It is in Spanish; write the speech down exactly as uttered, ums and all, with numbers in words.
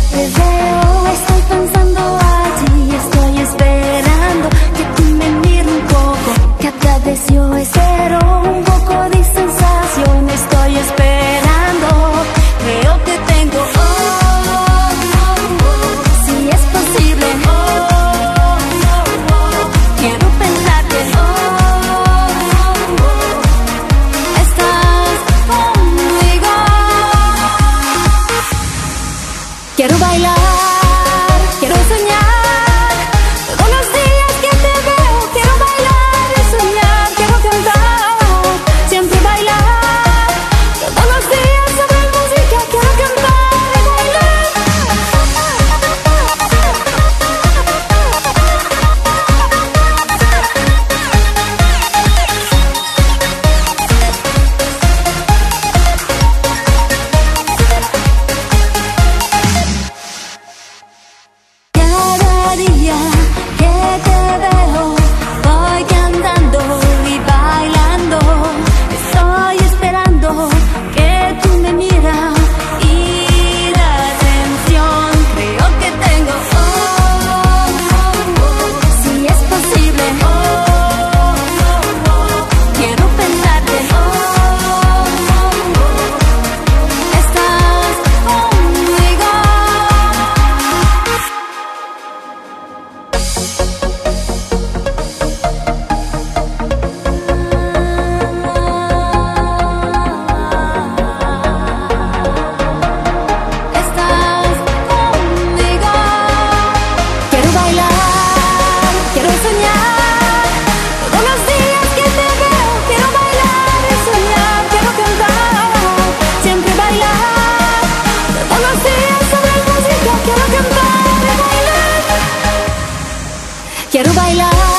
Te veo, estoy pensando allí, estoy esperando que tú me mires un poco. Cada deseo es cero, un poco de sensación, estoy esperando. Creo que tengo, oh, oh, oh, si es posible, oh, oh, oh, quiero pensarte, oh, oh, oh, estás conmigo. Quiero bailar, quiero soñar, todos los días que te veo. Quiero bailar y soñar, quiero cantar, siempre bailar, todos los días sobre música. Quiero cantar y bailar. Cada día que te veo, voy cantando y bailando. Estoy esperando que tú me miras y la atención. Creo que tengo, oh, oh, oh, si es posible, oh, oh, oh, quiero pensarte, oh, oh, oh, estás conmigo. Estás conmigo. Quiero bailar, quiero soñar, todos los días que te veo. Quiero bailar y soñar, quiero cantar, siempre bailar, todos los días sobre música. Quiero cantar y bailar. Quiero bailar.